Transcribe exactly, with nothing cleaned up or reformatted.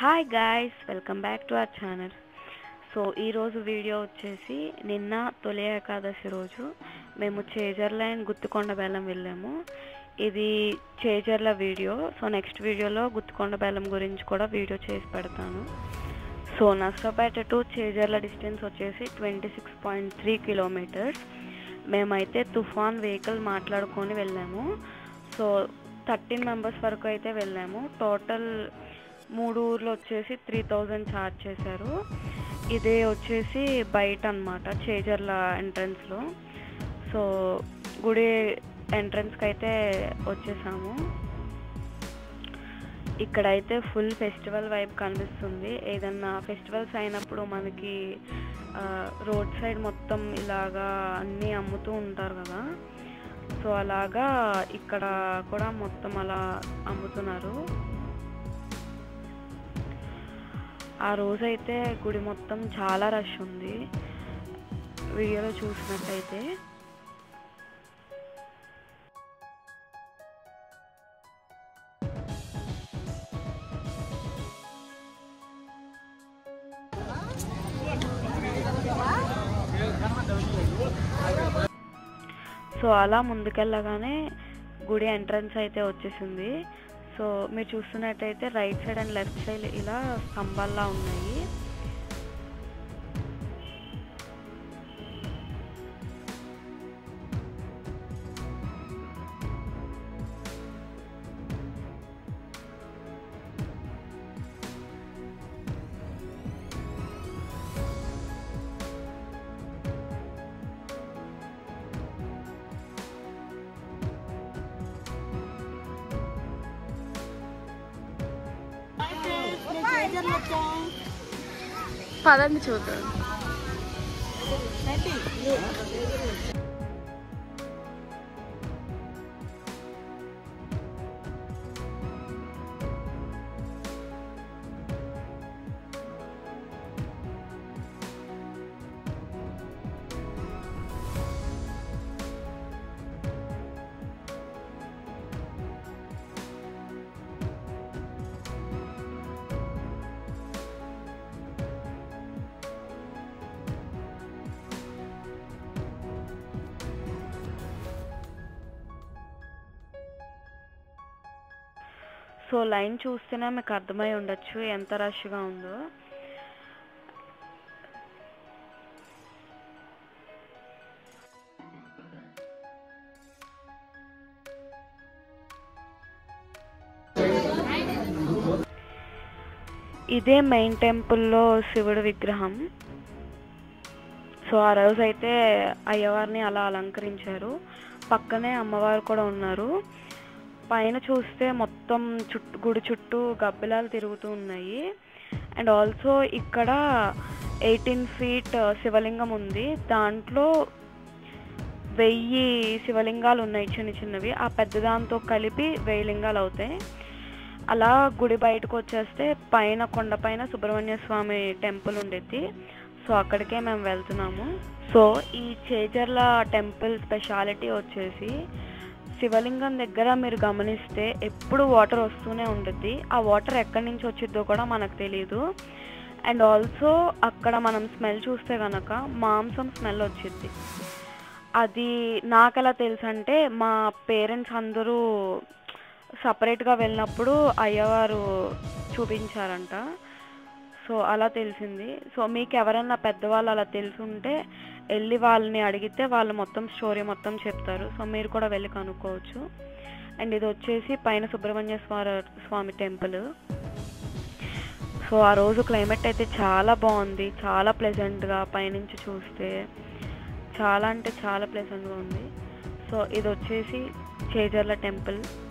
Hi guys, welcome back to our channel. So ఈరోజు video వచ్చేసి నిన్న తొలి ఏకాదశి రోజు మేము చేజర్ల అండ్ గుత్తికొండ బెల్లం వెళ్ళాము. ఇది చేజర్ల వీడియో. సో నెక్స్ట్ వీడియోలో గుత్తికొండ బెల్లం గురించి కూడా వీడియో చేసి పెడతాను. So Narasaraopet to Chejarla distance వచ్చేసి twenty six point three kilometres. మేమైతే తుఫాన్ వెహికల్ మాట్లాడుకొని వెళ్ళాము. సో థర్టీన్ మెంబర్స్ వరకు అయితే వెళ్ళాము. టోటల్ మూడు ఊర్లు వచ్చేసి త్రీ థౌజండ్ ఛార్జ్ చేశారు. ఇదే వచ్చేసి బయట అన్నమాట, చేజర్ల ఎంట్రన్స్లో. సో గుడి ఎంట్రన్స్కి అయితే వచ్చేసాము. ఇక్కడైతే ఫుల్ ఫెస్టివల్ వైబ్ కనిపిస్తుంది. ఏదన్నా ఫెస్టివల్స్ అయినప్పుడు మనకి రోడ్ సైడ్ మొత్తం ఇలాగా అన్నీ అమ్ముతూ ఉంటారు కదా, సో అలాగా ఇక్కడ కూడా మొత్తం అలా అమ్ముతున్నారు. ఆ రోజైతే గుడి మొత్తం చాలా రష్ ఉంది వీడియోలో చూసినట్టయితే. సో అలా ముందుకెళ్ళగానే గుడి ఎంట్రన్స్ అయితే వచ్చేసింది. సో మీరు చూస్తున్నట్టయితే right side and left side ఇలా స్తంభాల్లా ఉన్నాయి. పదండి చూద్దాం. సో లైన్ చూస్తేనే మీకు అర్థమై ఉండొచ్చు ఎంత రష్గా ఉందో. ఇదే మెయిన్ టెంపుల్లో శివుడి విగ్రహం. సో ఆ రోజు అయితే అయ్యవారిని అలా అలంకరించారు. పక్కనే అమ్మవారు కూడా ఉన్నారు. పైన చూస్తే మొత్తం చుట్టూ గుడి చుట్టూ గబ్బిలాలు తిరుగుతూ ఉన్నాయి. అండ్ ఆల్సో ఇక్కడ ఎయిటీన్ ఫీట్ శివలింగం ఉంది. దాంట్లో వెయ్యి శివలింగాలు ఉన్నాయి చిన్న చిన్నవి. ఆ పెద్దదాంతో కలిపి వెయ్యి లింగాలు అవుతాయి. అలా గుడి బయటకు వచ్చేస్తే పైన కొండపైన సుబ్రహ్మణ్య స్వామి టెంపుల్ ఉండేది. సో అక్కడికే మేము వెళ్తున్నాము. సో ఈ చేజర్ల టెంపుల్ స్పెషాలిటీ వచ్చేసి శివలింగం దగ్గర మీరు గమనిస్తే ఎప్పుడు వాటర్ వస్తూనే ఉంటుంది. ఆ వాటర్ ఎక్కడి నుంచి వచ్చిద్దో కూడా మనకు తెలియదు. అండ్ ఆల్సో అక్కడ మనం స్మెల్ చూస్తే కనుక మాంసం స్మెల్ వచ్చిద్ది. అది నాకు ఎలా తెలుసు అంటే మా పేరెంట్స్ అందరూ సపరేట్గా వెళ్ళినప్పుడు అయ్యవారు చూపించారంట. సో అలా తెలిసింది. సో మీకు ఎవరన్నా పెద్దవాళ్ళు అలా తెలుసుంటే వెళ్ళి వాళ్ళని అడిగితే వాళ్ళు మొత్తం స్టోరీ మొత్తం చెప్తారు. సో మీరు కూడా వెళ్ళి కనుక్కోవచ్చు. అండ్ ఇది వచ్చేసి పైన సుబ్రహ్మణ్య స్వామి స్వామి టెంపుల్. సో ఆ రోజు క్లైమేట్ అయితే చాలా బాగుంది, చాలా ప్లెజెంట్గా పైనుంచి చూస్తే చాలా అంటే చాలా ప్లెజెంట్గా ఉంది. సో ఇది వచ్చేసి చేజర్ల టెంపుల్.